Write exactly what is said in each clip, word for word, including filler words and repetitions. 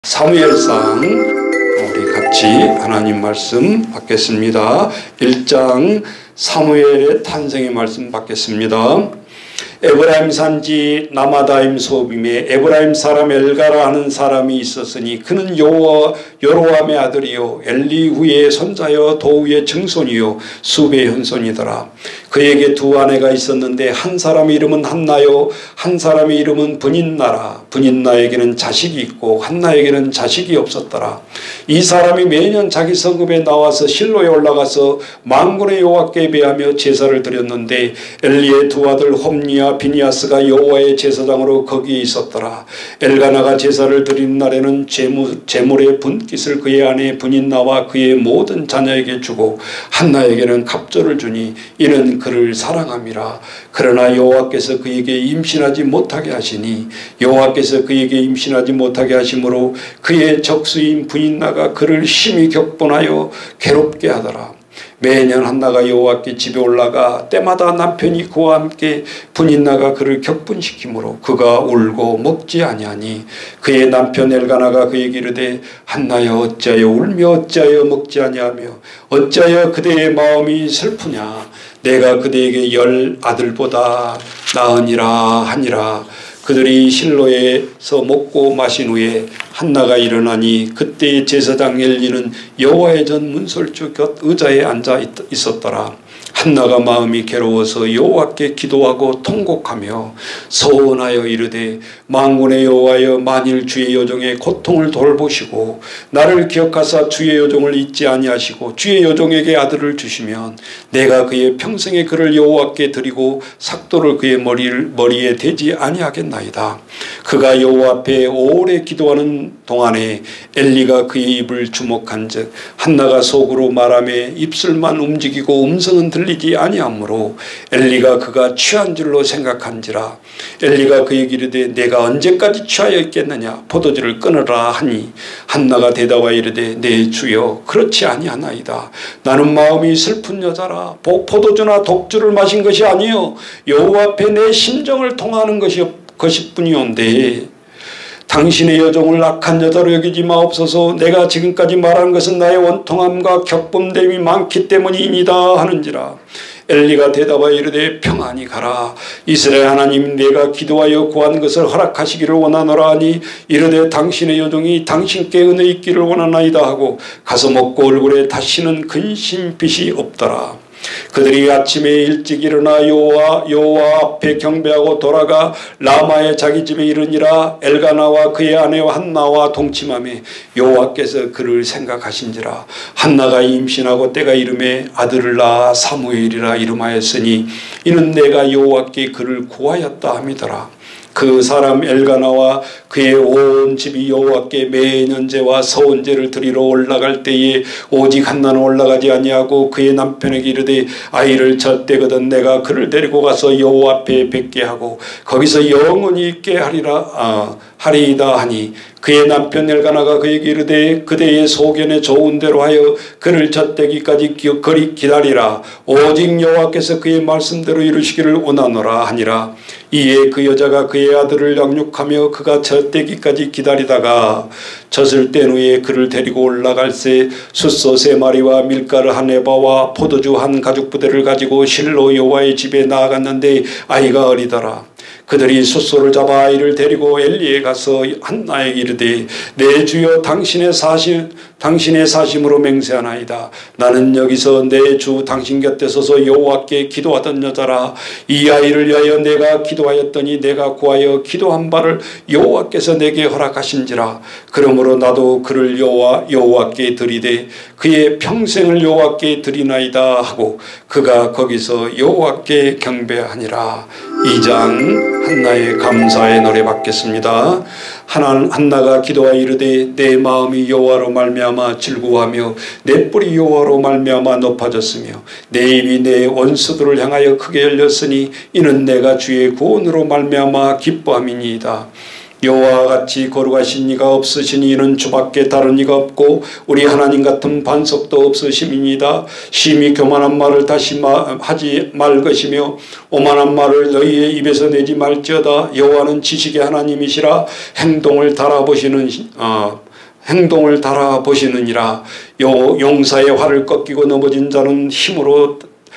사무엘상 우리 같이 하나님 말씀 받겠습니다. 일 장 사무엘의 탄생의 말씀 받겠습니다. 에브라임 산지 나마다임 소빔에 에브라임 사람 엘가라 하는 사람이 있었으니 그는 여호와 여로함의 아들이요 엘리후의 손자여 도우의 증손이요 수베의 현손이더라. 그에게 두 아내가 있었는데 한 사람의 이름은 한나요 한 사람의 이름은 브닌나라. 브닌나에게는 자식이 있고 한나에게는 자식이 없었더라. 이 사람이 매년 자기 성읍에 나와서 실로에 올라가서 만군의 여호와께 예배하며 제사를 드렸는데 엘리의 두 아들 홈니와 비니아스가 여호와의 제사장으로 거기에 있었더라. 엘가나가 제사를 드리는 날에는 제물, 제물의 분깃을 그의 아내 브닌나와 그의 모든 자녀에게 주고 한나에게는 갑절을 주니 이는 그를 사랑함이라. 그러나 여호와께서 그에게 임신하지 못하게 하시니 여호와께서 그에게 임신하지 못하게 하심으로 그의 적수인 브닌나가 그를 심히 격분하여 괴롭게 하더라. 매년 한나가 여호와께 집에 올라가 때마다 남편이 그와 함께 브닌나가 그를 격분시키므로 그가 울고 먹지 아니하니 그의 남편 엘가나가 그에게 이르되 한나여 어찌하여 울며 어찌하여 먹지 아니하며 어찌하여 그대의 마음이 슬프냐. 내가 그대에게 열 아들보다 나으니라 하니라. 그들이 실로에서 먹고 마신 후에 한나가 일어나니 그때의 제사장 엘리는 여호와의 전 문설주 곁 의자에 앉아 있었더라. 한나가 마음이 괴로워서 여호와께 기도하고 통곡하며 서원하여 이르되 만군의 여호와여 만일 주의 여종의 고통을 돌보시고 나를 기억하사 주의 여종을 잊지 아니하시고 주의 여종에게 아들을 주시면 내가 그의 평생에 그를 여호와께 드리고 삭도를 그의 머리를, 머리에 대지 아니하겠나이다. 그가 여호와 앞에 오래 기도하는 동안에 엘리가 그의 입을 주목한즉 한나가 속으로 말하며 입술만 움직이고 음성은 들리지 아니하므로 엘리가 그가 취한 줄로 생각한지라. 엘리가 그에게 이르되 내가 언제까지 취하여 있겠느냐. 포도주를 끊으라 하니 한나가 대답하여 이르되 내 주여 그렇지 아니하나이다. 나는 마음이 슬픈 여자라. 포도주나 독주를 마신 것이 아니요 여호와 앞에 내 심정을 통하는 것이 것이뿐이온데 당신의 여종을 악한 여자로 여기지 마옵소서. 내가 지금까지 말한 것은 나의 원통함과 격분됨이 많기 때문이니이다 하는지라. 엘리가 대답하여 이르되 평안히 가라. 이스라엘 하나님 내가 기도하여 구한 것을 허락하시기를 원하노라 하니 이르되 당신의 여종이 당신께 은혜 있기를 원하나이다 하고 가서 먹고 얼굴에 다시는 근심빛이 없더라. 그들이 아침에 일찍 일어나 여호와 여호와 앞에 경배하고 돌아가 라마의 자기 집에 이르니라. 엘가나와 그의 아내와 한나와 동침하며 여호와께서 그를 생각하신지라. 한나가 임신하고 때가 이름에 아들을 낳아 사무엘이라 이름하였으니 이는 내가 여호와께 그를 구하였다 함이더라. 그 사람 엘가나와 그의 온 집이 여호와께 매년제와 서원제를 드리러 올라갈 때에 오직 한나는 올라가지 아니하고 그의 남편에게 이르되 아이를 젖 때거든 내가 그를 데리고 가서 여호와 앞에 뵙게 하고 거기서 영원히 있게 하리라 아, 하리이다 하니 그의 남편 엘가나가 그에게 이르되 그대의 소견에 좋은 대로 하여 그를 젖대기까지 거리 기다리라. 오직 여호와께서 그의 말씀대로 이루시기를 원하노라 하니라. 이에 그 여자가 그의 아들을 양육하며 그가 젖대기까지 기다리다가 젖을 뗀 후에 그를 데리고 올라갈새 숫소 세 마리와 밀가루 한 에바와 포도주 한 가죽 부대를 가지고 실로 여호와의 집에 나아갔는데 아이가 어리더라. 그들이 숫소를 잡아 아이를 데리고 엘리에 가서 한나에게 이르되 내 주여 당신의 사심 당신의 사심으로 맹세하나이다. 나는 여기서 내 주 당신 곁에 서서 여호와께 기도하던 여자라. 이 아이를 위하여 내가 기도하였더니 내가 구하여 기도한 바를 여호와께서 내게 허락하신지라. 그러므로 나도 그를 여호와 여호와께 드리되 그의 평생을 여호와께 드리나이다 하고 그가 거기서 여호와께 경배하니라. 이 장 한나의 감사의 노래 받겠습니다. 하나, 한나가 기도하여 이르되 내 마음이 여호와로 말미암아 즐거워하며 내 뿔이 여호와로 말미암아 높아졌으며 내 입이 내 원수들을 향하여 크게 열렸으니 이는 내가 주의 구원으로 말미암아 기뻐함이니이다. 여호와와 같이 거룩하신 이가 없으시니 이는 주밖에 다른 이가 없고 우리 하나님 같은 반석도 없으심이니이다. 심히 교만한 말을 다시 마, 하지 말 것이며 오만한 말을 너희의 입에서 내지 말지어다. 여호와는 지식의 하나님이시라. 행동을 달아보시는 어, 행동을 달아보시느니라. 용사의 활을 꺾이고 넘어진 자는 힘으로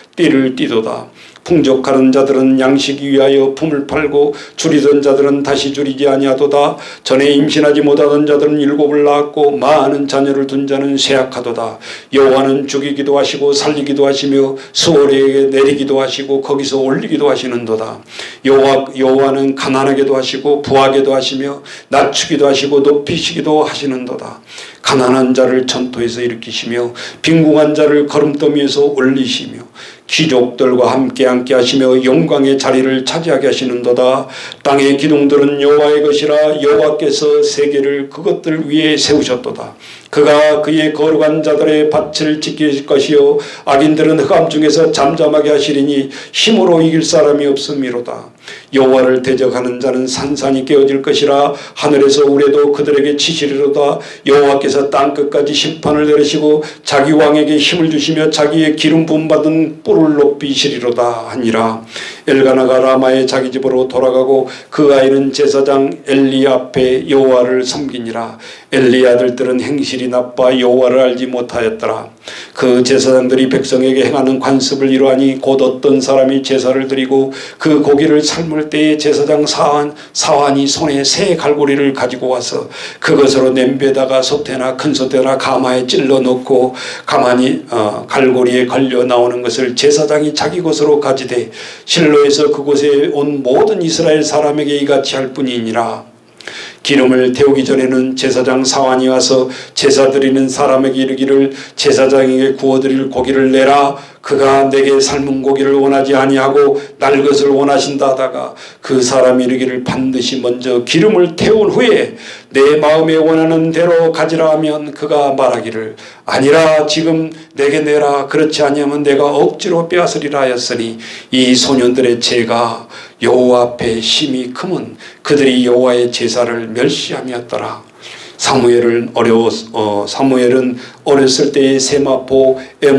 띠를 띠도다. 풍족하는 자들은 양식이 위하여 품을 팔고 줄이던 자들은 다시 줄이지 아니하도다. 전에 임신하지 못하던 자들은 일곱을 낳았고 많은 자녀를 둔 자는 쇠약하도다. 여호와는 죽이기도 하시고 살리기도 하시며 수월에게 내리기도 하시고 거기서 올리기도 하시는도다. 여호와, 여호와는 가난하게도 하시고 부하게도 하시며 낮추기도 하시고 높이시기도 하시는도다. 가난한 자를 전토에서 일으키시며 빈궁한 자를 거름더미에서 올리시며 귀족들과 함께 함께 하시며 영광의 자리를 차지하게 하시는도다. 땅의 기둥들은 여호와의 것이라. 여호와께서 세계를 그것들 위에 세우셨도다. 그가 그의 거룩한 자들의 밭을 지킬 것이요 악인들은 흑암 중에서 잠잠하게 하시리니 힘으로 이길 사람이 없음이로다. 여호와를 대적하는 자는 산산이 깨어질 것이라. 하늘에서 우레도 그들에게 치시리로다. 여호와께서 땅끝까지 심판을 내리시고 자기 왕에게 힘을 주시며 자기의 기름 부음 받은 뿔을 높이시리로다 하니라. 엘가나가 라마의 자기 집으로 돌아가고 그 아이는 제사장 엘리 앞에 여호와를 섬기니라. 엘리 아들들은 행실이 나빠 여호와를 알지 못하였더라. 그 제사장들이 백성에게 행하는 관습을 이루하니 곧 어떤 사람이 제사를 드리고 그 고기를 삶을 때에 제사장 사환, 사환이 손에 새 갈고리를 가지고 와서 그것으로 냄비에다가 솥에나 큰 솥에나 가마에 찔러 넣고 가만히 어, 갈고리에 걸려 나오는 것을 제사장이 자기 것으로 가지되 실로에서 그곳에 온 모든 이스라엘 사람에게 이같이 할 뿐이니라. 기름을 태우기 전에는 제사장 사환이 와서 제사 드리는 사람에게 이르기를 제사장에게 구워드릴 고기를 내라. 그가 내게 삶은 고기를 원하지 아니하고 날 것을 원하신다 하다가 그 사람이 이르기를 반드시 먼저 기름을 태운 후에 내 마음에 원하는 대로 가지라 하면 그가 말하기를 아니라 지금 내게 내라. 그렇지 아니하면 내가 억지로 빼앗으리라 하였으니 이 소년들의 죄가 여호와 앞에 심히 크면 그들이 여호와의 제사를 멸시함이었더라. 사무엘은 어려워 어, 사무엘은 어렸을 때에 세마포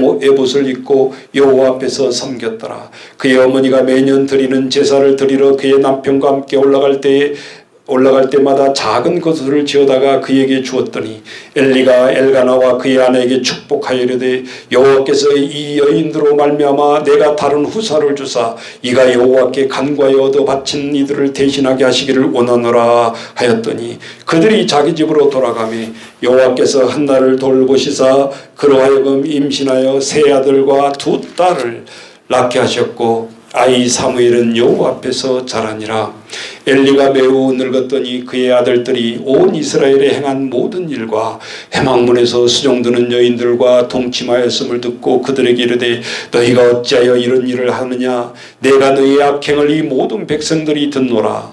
에봇을 입고 여호와 앞에서 섬겼더라. 그의 어머니가 매년 드리는 제사를 드리러 그의 남편과 함께 올라갈 때에 올라갈 때마다 작은 것을 지어다가 그에게 주었더니 엘리가 엘가나와 그의 아내에게 축복하여 이르되 여호와께서 이 여인들로 말미암아 내가 다른 후사를 주사 이가 여호와께 간과히 얻어 바친 이들을 대신하게 하시기를 원하노라 하였더니 그들이 자기 집으로 돌아가매 여호와께서 한나를 돌보시사 그로 하여금 임신하여 세 아들과 두 딸을 낳게 하셨고 아이 사무엘은 여호와 앞에서 자라니라. 엘리가 매우 늙었더니 그의 아들들이 온 이스라엘에 행한 모든 일과 회막문에서 수종드는 여인들과 동침하였음을 듣고 그들에게 이르되 너희가 어찌하여 이런 일을 하느냐. 내가 너희의 악행을 이 모든 백성들이 듣노라.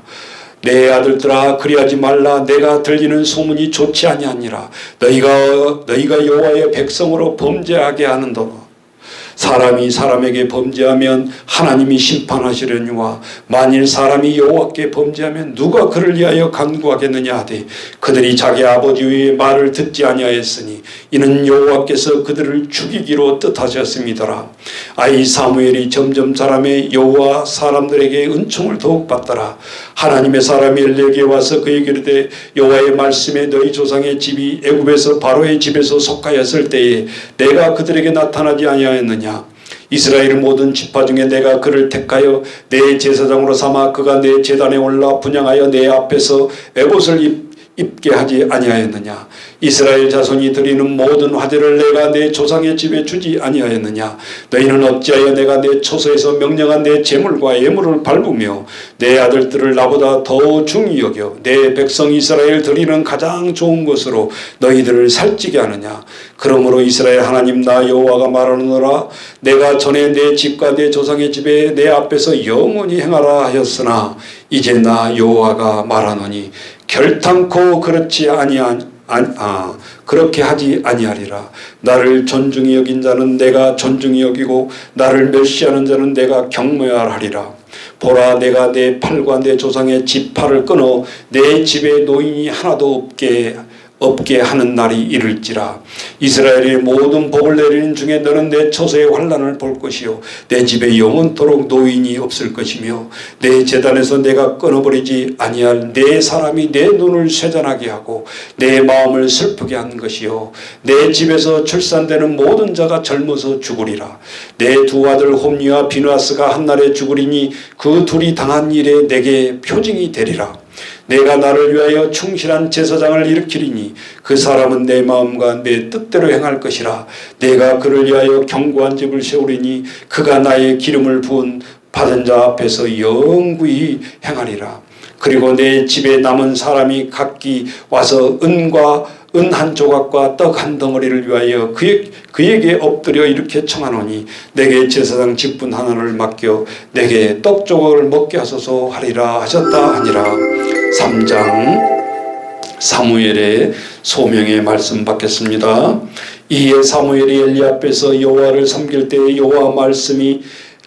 내 아들들아 그리하지 말라. 내가 들리는 소문이 좋지 아니하니라. 너희가 너희가 여호와의 백성으로 범죄하게 하는도다. 사람이 사람에게 범죄하면 하나님이 심판하시려니와 만일 사람이 여호와께 범죄하면 누가 그를 위하여 간구하겠느냐 하되 그들이 자기 아버지의 말을 듣지 아니하였으니 이는 여호와께서 그들을 죽이기로 뜻하셨음이더라. 아이 사무엘이 점점 자라매 여호와 사람들에게 은총을 더욱 받더라. 하나님의 사람이 엘리에게 와서 그에게 이르되 여호와의 말씀에 너희 조상의 집이 애굽에서 바로의 집에서 속하였을 때에 내가 그들에게 나타나지 아니하였느냐. 이스라엘 모든 지파 중에 내가 그를 택하여 내 제사장으로 삼아 그가 내 제단에 올라 분향하여 내 앞에서 에봇을 입 입게 하지 아니하였느냐. 이스라엘 자손이 드리는 모든 화제를 내가 내 조상의 집에 주지 아니하였느냐. 너희는 어찌하여 내가 내 초소에서 명령한 내 제물과 예물을 밟으며 내 아들들을 나보다 더 중히 여겨 내 백성 이스라엘 드리는 가장 좋은 것으로 너희들을 살찌게 하느냐. 그러므로 이스라엘 하나님 나 여호와가 말하노라. 내가 전에 내 집과 내 조상의 집에 내 앞에서 영원히 행하라 하였으나 이제 나 여호와가 말하노니 결탄코 그렇지 아니한 아 그렇게 하지 아니하리라. 나를 존중히 여긴 자는 내가 존중히 여기고 나를 멸시하는 자는 내가 경멸하리라. 보라 내가 내 팔과 내 조상의 지파를 끊어 내 집에 노인이 하나도 없게 없게 하는 날이 이를지라. 이스라엘의 모든 복을 내리는 중에 너는 내 처소의 환난을 볼 것이요 내 집에 영원토록 노인이 없을 것이며 내 제단에서 내가 끊어버리지 아니할 내 사람이 내 눈을 쇠잔하게 하고 내 마음을 슬프게 한 것이요 내 집에서 출산되는 모든 자가 젊어서 죽으리라. 내 두 아들 홈리와 비누아스가 한날에 죽으리니 그 둘이 당한 일에 내게 표징이 되리라. 내가 나를 위하여 충실한 제사장을 일으키리니 그 사람은 내 마음과 내 뜻대로 행할 것이라. 내가 그를 위하여 견고한 집을 세우리니 그가 나의 기름을 부은 받은 자 앞에서 영구히 행하리라. 그리고 내 집에 남은 사람이 각기 와서 은과 은 한 조각과 떡 한 덩어리를 위하여 그에, 그에게 엎드려 이렇게 청하노니 내게 제사장 직분 하나를 맡겨 내게 떡 조각을 먹게 하소서 하리라 하셨다 하니라. 삼 장 사무엘의 소명의 말씀 받겠습니다. 이에 사무엘이 엘리 앞에서 여호와를 섬길 때에 여호와 말씀이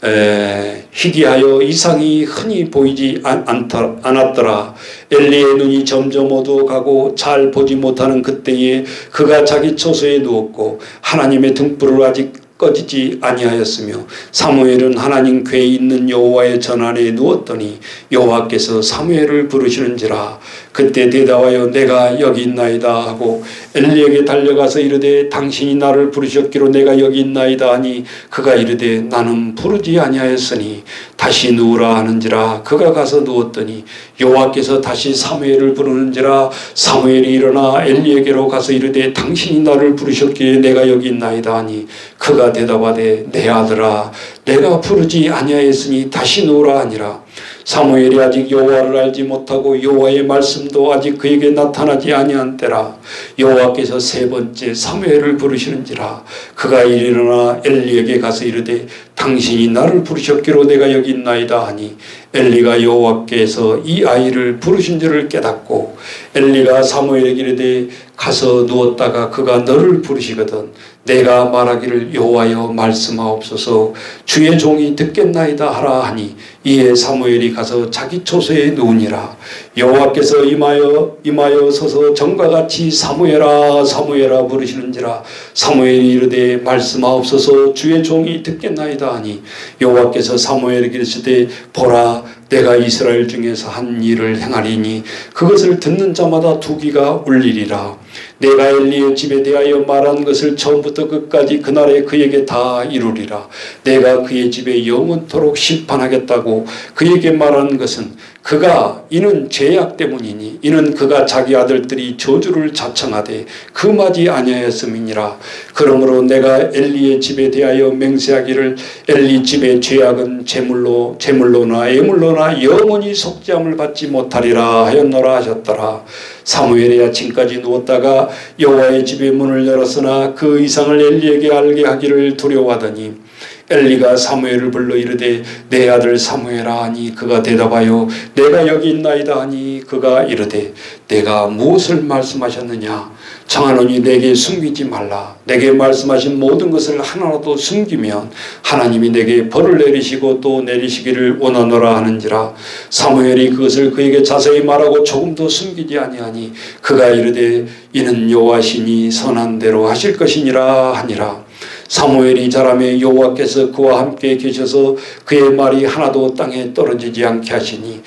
에, 희귀하여 이상이 흔히 보이지 않, 않다, 않았더라. 엘리의 눈이 점점 어두워가고 잘 보지 못하는 그때에 그가 자기 처소에 누웠고 하나님의 등불을 아직 꺼지지 아니하였으며 사무엘은 하나님 궤에 있는 여호와의 전안에 누웠더니 여호와께서 사무엘을 부르시는지라. 그때 대답하여 내가 여기 있나이다 하고 엘리에게 달려가서 이르되 당신이 나를 부르셨기로 내가 여기 있나이다 하니 그가 이르되 나는 부르지 아니하였으니 다시 누우라 하는지라. 그가 가서 누웠더니 여호와께서 다시 사무엘을 부르는지라. 사무엘이 일어나 엘리에게로 가서 이르되 당신이 나를 부르셨기에 내가 여기 있나이다 하니 그가 대답하되 내 아들아 내가 부르지 아니하였으니 다시 누우라 하니라. 사무엘이 아직 여호와를 알지 못하고 여호와의 말씀도 아직 그에게 나타나지 아니한 때라. 여호와께서 세 번째 사무엘을 부르시는지라. 그가 일어나 엘리에게 가서 이르되 당신이 나를 부르셨기로 내가 여기 있나이다 하니 엘리가 여호와께서 이 아이를 부르신 줄을 깨닫고 엘리가 사무엘에게 이르되 가서 누웠다가 그가 너를 부르시거든 내가 말하기를 여호와여 말씀하옵소서 주의 종이 듣겠나이다 하라 하니 이에 사무엘이 가서 자기 처소에 누우니라. 여호와께서 임하여 임하여 서서 전과 같이 사무엘아 사무엘아 부르시는지라. 사무엘이 이르되 말씀하옵소서 주의 종이 듣겠나이다 하니 여호와께서 사무엘에게 이르시되 보라 내가 이스라엘 중에서 한 일을 행하리니 그것을 듣는 자마다 두 귀가 울리리라. 내가 엘리의 집에 대하여 말한 것을 처음부터 끝까지 그날에 그에게 다 이루리라. 내가 그의 집에 영원토록 심판하겠다고 그에게 말한 것은 그가 이는 죄악 때문이니 이는 그가 자기 아들들이 저주를 자청하되 금하지 아니하였음이니라. 그러므로 내가 엘리의 집에 대하여 맹세하기를 엘리 집의 죄악은 제물로 제물로나 예물로나 영원히 속죄함을 받지 못하리라 하였노라 하셨더라. 사무엘이 아침까지 누웠다가 여호와의 집의 문을 열었으나 그 이상을 엘리에게 알게 하기를 두려워하더니 엘리가 사무엘을 불러 이르되 내 아들 사무엘아 하니 그가 대답하여 내가 여기 있나이다 하니 그가 이르되 내가 무엇을 말씀하셨느냐. 청하노니 내게 숨기지 말라. 내게 말씀하신 모든 것을 하나라도 숨기면 하나님이 내게 벌을 내리시고 또 내리시기를 원하노라 하는지라. 사무엘이 그것을 그에게 자세히 말하고 조금도 숨기지 아니하니 그가 이르되 이는 여호와시니 선한 대로 하실 것이니라 하니라. 사무엘이 자라매 여호와께서 그와 함께 계셔서 그의 말이 하나도 땅에 떨어지지 않게 하시니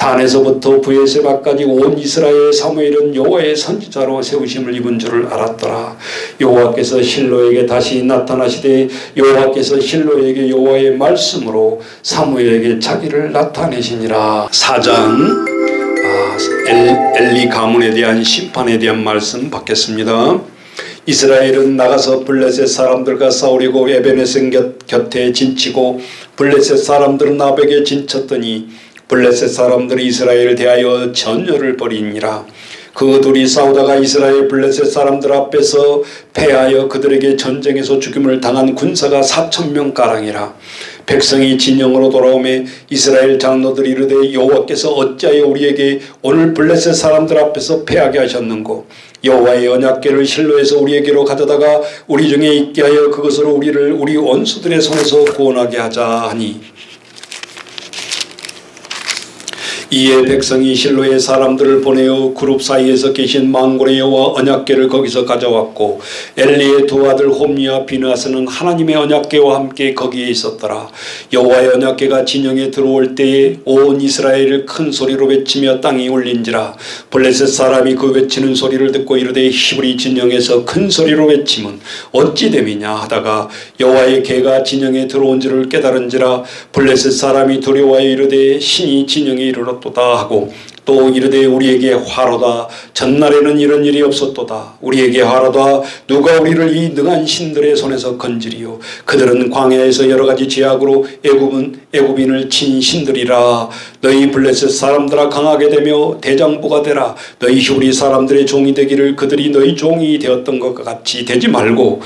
단에서부터 브에세바까지 온 이스라엘 사무엘은 여호와의 선지자로 세우심을 입은 줄을 알았더라. 여호와께서 실로에게 다시 나타나시되 여호와께서 실로에게 여호와의 말씀으로 사무엘에게 자기를 나타내시니라. 사 장 아, 엘리 가문에 대한 심판에 대한 말씀 받겠습니다. 이스라엘은 나가서 블레셋 사람들과 싸우려고 에베네셀 곁에 진치고 블레셋 사람들은 아벡에 진쳤더니 블레셋 사람들이 이스라엘을 대하여 전열을 벌이니라. 그 둘이 싸우다가 이스라엘 블레셋 사람들 앞에서 패하여 그들에게 전쟁에서 죽임을 당한 군사가 사천 명가량이라. 백성이 진영으로 돌아오매 이스라엘 장로들이 이르되 여호와께서 어찌하여 우리에게 오늘 블레셋 사람들 앞에서 패하게 하셨는고. 여호와의 언약궤를 실로에서 우리에게로 가져다가 우리 중에 있게 하여 그것으로 우리를 우리 원수들의 손에서 구원하게 하자 하니 이에 백성이 실로의 사람들을 보내어 그룹 사이에서 계신 만군의 여호와 언약궤를 거기서 가져왔고 엘리의 두 아들 홈리와 비느하스는 하나님의 언약궤와 함께 거기에 있었더라. 여호와의 언약궤가 진영에 들어올 때에 온 이스라엘을 큰 소리로 외치며 땅이 울린지라. 블레셋 사람이 그 외치는 소리를 듣고 이르되 히브리 진영에서 큰 소리로 외침은 어찌 됨이냐 하다가 여호와의 궤가 진영에 들어온 줄을 깨달은지라. 블레셋 사람이 두려워하여 이르되 신이 진영에 이르렀도다 하고 또 이르되 우리에게 화로다. 전날에는 이런 일이 없었도다. 우리에게 화로다. 누가 우리를 이 능한 신들의 손에서 건지리요. 그들은 광야에서 여러가지 죄악으로 애굽은 애굽인을 친 신들이라. 너희 블레셋 사람들아 강하게 되며 대장부가 되라. 너희 히브리 사람들의 종이 되기를 그들이 너희 종이 되었던 것과 같이 되지 말고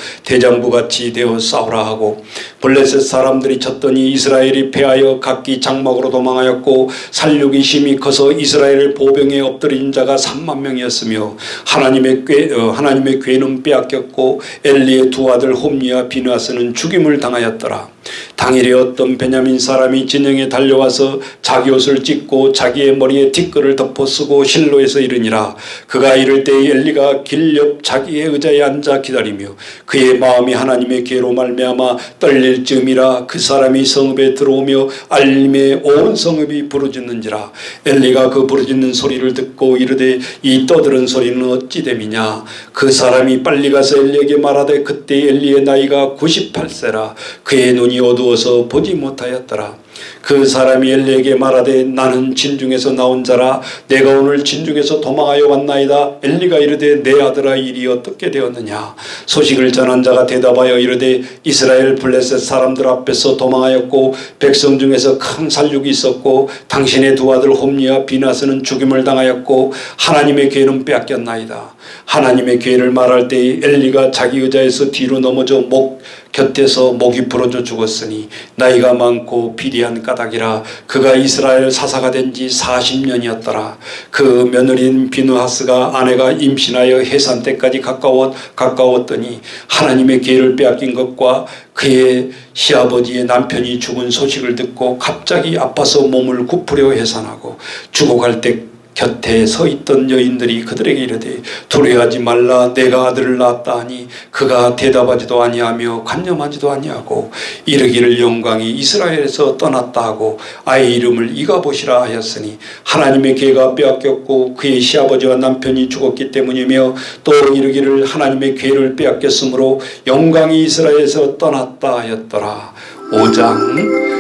대장부같이 되어 싸우라 하고 블레셋 사람들이 쳤더니 이스라엘이 패하여 각기 장막으로 도망하였고 살육이 심히 커서 이스라엘 이스라엘 보병에 엎드린 자가 삼만 명이었으며 하나님의 궤, 어, 하나님의 궤는 빼앗겼고 엘리의 두 아들 홈리와 비느하스는 죽임을 당하였더라. 당일에 어떤 베냐민 사람이 진영에 달려와서 자기 옷을 찢고 자기의 머리에 티끌을 덮어 쓰고 실로에서 이르니라. 그가 이를 때 엘리가 길 옆 자기의 의자에 앉아 기다리며 그의 마음이 하나님의 궤로 말미암아 떨릴 즈음이라. 그 사람이 성읍에 들어오며 알림에 온 성읍이 부르짖는지라. 엘리가 그 부르짖는 소리를 듣고 이르되 이 떠들은 소리는 어찌 됨이냐. 그 사람이 빨리 가서 엘리에게 말하되 그때 엘리의 나이가 구십팔 세라. 그의 눈이 어두워서 보지 못하였더라. 그 사람이 엘리에게 말하되 나는 진중에서 나온 자라. 내가 오늘 진중에서 도망하여 왔나이다. 엘리가 이르되 내 아들아 일이 어떻게 되었느냐. 소식을 전한 자가 대답하여 이르되 이스라엘 블레셋 사람들 앞에서 도망하였고 백성 중에서 큰 살육이 있었고 당신의 두 아들 홈리와 비느하스는 죽임을 당하였고 하나님의 궤는 빼앗겼나이다. 하나님의 궤를 말할 때 엘리가 자기 의자에서 뒤로 넘어져 목 곁에서 목이 부러져 죽었으니 나이가 많고 비리한 까닭이라. 그가 이스라엘 사사가 된 지 사십 년이었더라. 그 며느리인 비느하스가 아내가 임신하여 해산 때까지 가까워, 가까웠더니 하나님의 궤를 빼앗긴 것과 그의 시아버지의 남편이 죽은 소식을 듣고 갑자기 아파서 몸을 굽으려 해산하고 죽어갈 때 곁에 서 있던 여인들이 그들에게 이르되 두려워하지 말라. 내가 아들을 낳았다 하니 그가 대답하지도 아니하며 관념하지도 아니하고 이르기를 영광이 이스라엘에서 떠났다 하고 아이 이름을 이가봇이라 하였으니 하나님의 궤가 빼앗겼고 그의 시아버지와 남편이 죽었기 때문이며 또 이르기를 하나님의 궤를 빼앗겼으므로 영광이 이스라엘에서 떠났다 하였더라. 오 장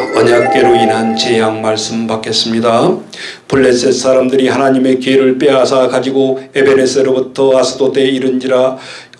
언약궤로 인한 재앙 말씀 받겠습니다. 블레셋 사람들이 하나님의 궤를 빼앗아 가지고 에베네스로부터 아스돗에 이른지라.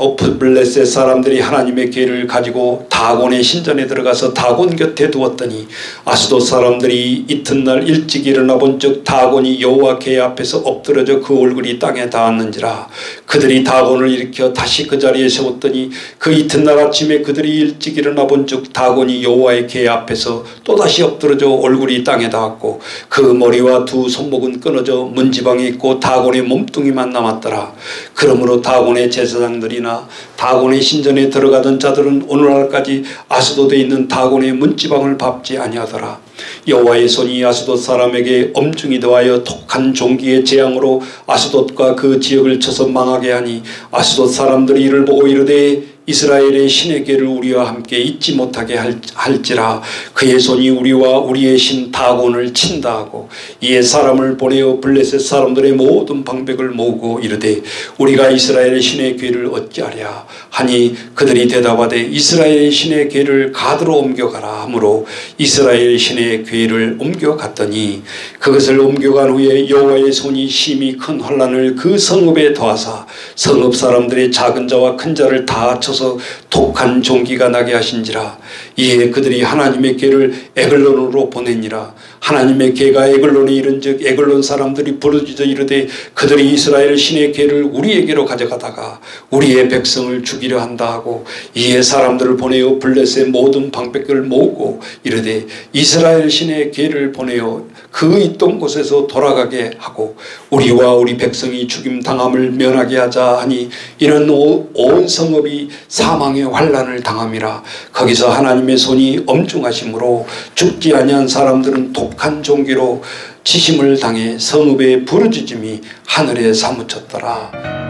블레셋 사람들이 하나님의 궤를 가지고 다곤의 신전에 들어가서 다곤 곁에 두었더니 아스돗 사람들이 이튿날 일찍 일어나 본즉 다곤이 여호와 궤 앞에서 엎드러져 그 얼굴이 땅에 닿았는지라. 그들이 다곤을 일으켜 다시 그 자리에 세웠더니 그 이튿날 아침에 그들이 일찍 일어나 본즉 다곤이 여호와의 궤 앞에서 또다시 엎드러져 얼굴이 땅에 닿았고 그 머리와 두 손목은 끊어져 문지방에 있고 다곤의 몸뚱이만 남았더라. 그러므로 다곤의 제사장들이나 다곤의 신전에 들어가던 자들은 오늘날까지 아스돗에 있는 다곤의 문지방을 밟지 아니하더라. 여호와의 손이 아스돗 사람에게 엄중히 더하여 독한 종기의 재앙으로 아스돗과 그 지역을 쳐서 망하게 하니 아스돗 사람들이 이를 보고 이르되 이스라엘의 신의 궤를 우리와 함께 잊지 못하게 할, 할지라. 그의 손이 우리와 우리의 신 다곤을 친다 하고 이에 사람을 보내어 블레셋 사람들의 모든 방백을 모으고 이르되 우리가 이스라엘의 신의 궤를 어찌하랴 하니 그들이 대답하되 이스라엘의 신의 궤를 가드로 옮겨가라 하므로 이스라엘 신의 궤를 옮겨갔더니 그것을 옮겨간 후에 여호와의 손이 심히 큰 환난을 그 성읍에 더하사 성읍 사람들의 작은 자와 큰 자를 다 쳐 독한 종기가 나게 하신지라. 이에 그들이 하나님의 궤를 에글론으로 보내니라. 하나님의 궤가 에글론에 이른즉 에글론 사람들이 부르짖어 이르되 그들이 이스라엘 신의 궤를 우리에게로 가져가다가 우리의 백성을 죽이려 한다 하고 이에 사람들을 보내어 블레셋의 모든 방백을 모으고 이르되 이스라엘 신의 궤를 보내어 그 있던 곳에서 돌아가게 하고 우리와 우리 백성이 죽임 당함을 면하게 하자 하니 이는 온 성읍이 사망의 환난을 당함이라. 거기서 하나님의 손이 엄중하심으로 죽지 아니한 사람들은 독한 종기로 치심을 당해 성읍의 부르짖음이 하늘에 사무쳤더라.